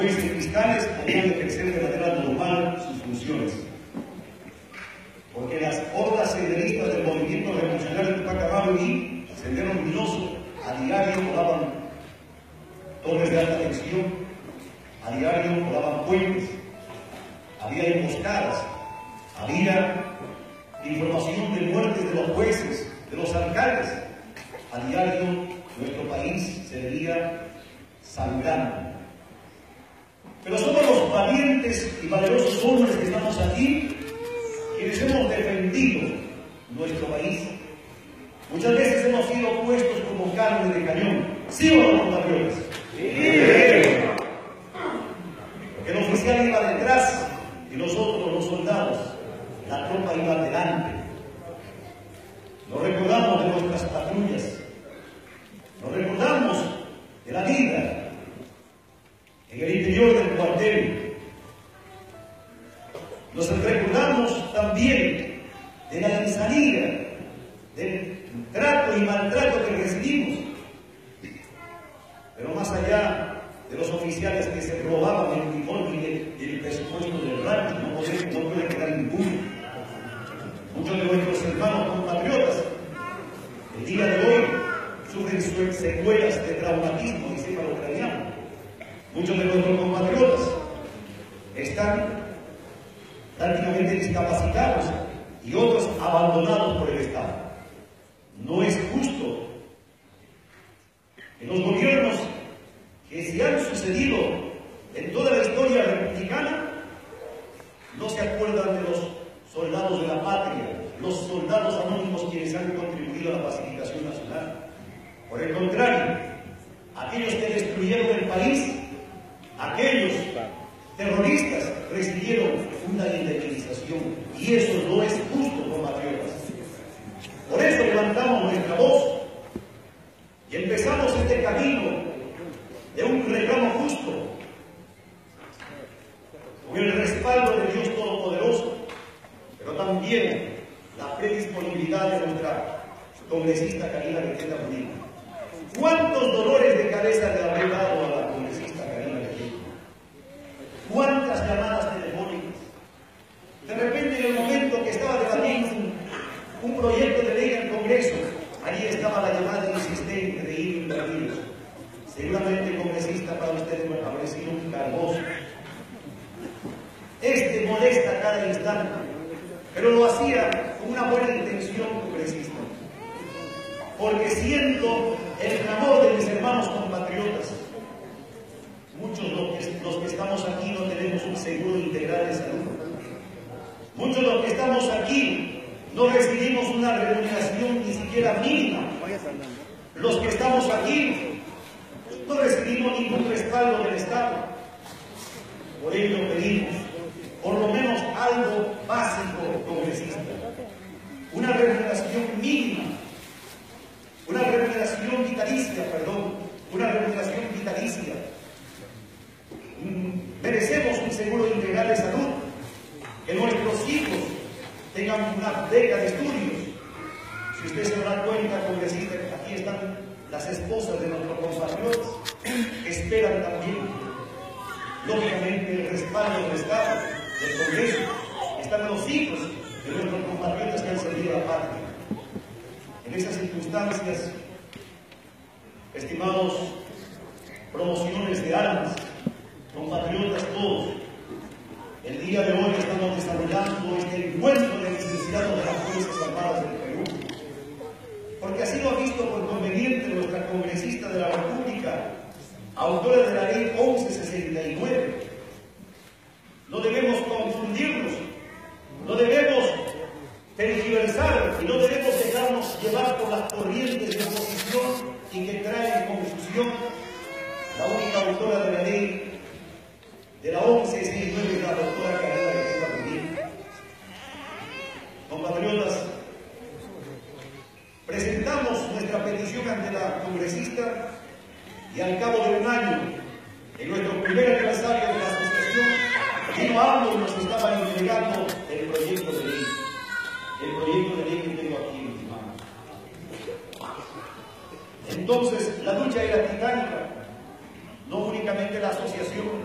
jueces y fiscales podrían ejercer de manera normal sus funciones. Porque las hordas senderistas del movimiento revolucionario de Tupac Amaru y Sendero Luminoso a diario volaban torres de alta tensión, a diario volaban puentes, había emboscadas, había información de muertes de los jueces, de los alcaldes. A diario nuestro país se veía sangrando. Pero somos los valientes y valerosos hombres que estamos aquí quienes hemos defendido nuestro país. Muchas veces hemos sido puestos como carne de cañón. ¿Sí o no, compatriotas? Sí. Porque el oficial iba detrás y nosotros, los soldados, la tropa iba adelante. Nos recordamos de nuestras patrullas, nos recordamos de la vida en el interior del cuartel. Nos recordamos también de la insanía, del trato y maltrato que recibimos. Pero más allá de los oficiales que se robaban el uniforme y el presupuesto del rancho, no puede quedar impune. Muchos de nuestros hermanos compatriotas, el día de hoy, sufren secuelas de traumatismo encefalocraniano. Muchos de nuestros compatriotas están prácticamente discapacitados y otros abandonados por el Estado. No es justo que los gobiernos que se han sucedido en toda la historia republicana no se acuerdan de los soldados de la patria, los soldados anónimos quienes han contribuido a la pacificación nacional. Por el contrario, aquellos que destruyeron el país, aquellos terroristas recibieron una indemnización, y eso no es justo, compatriotas. Por eso levantamos nuestra voz y empezamos este camino de un reclamo justo, con el respaldo de Dios Todopoderoso, pero también la predisponibilidad de nuestra congresista Karina Beteta Molina. ¿Cuántos dolores de cabeza le habré dado a la congresista Karina Beteta? ¿Cuántas llamadas telefónicas? De repente, en el momento que estaba debatiendo un proyecto de ley en el Congreso, allí estaba la llamada insistente de ir Ramírez. Seguramente, congresista, para ustedes habrá sido un cargoso. Este molesta a cada instante, pero lo hacía con una buena intención, congresista. Porque siento el clamor de mis hermanos compatriotas. Muchos los que estamos aquí no tenemos un seguro integral de salud. Muchos de los que estamos aquí no recibimos una remuneración ni siquiera mínima. Los que estamos aquí no recibimos ningún respaldo del Estado. Por ello pedimos, por lo menos algo básico, congresista. Una remuneración mínima. Una remuneración vitalicia. Merecemos un seguro integral de salud. Que nuestros hijos tengan una beca de estudios. Si usted se da cuenta, congresista, aquí están las esposas de nuestros compatriotas, que esperan también, lógicamente, el respaldo del Estado, del Congreso. Están los hijos de nuestros compatriotas que han servido a la patria. En esas circunstancias, estimados promociones de armas, compatriotas todos, el día de hoy estamos desarrollando este encuentro de licenciados de las Fuerzas Armadas del Perú, porque así lo ha visto por conveniente nuestra congresista de la República, autora de la ley 1169. No debemos confundirnos, no debemos tergiversar y no debemos dejarnos llevar por las corrientes de oposición y que traen confusión. La única autora de la ley de la 1169 es la doctora Karina Beteta Molina. Compatriotas, presentamos nuestra petición ante la congresista y al cabo de un año, en nuestro primer aniversario de la asociación, vino AMLO y nos estaba entregando el proyecto de ley. El proyecto de ley que tengo aquí en mis manos. Entonces, la lucha era titánica. No únicamente la asociación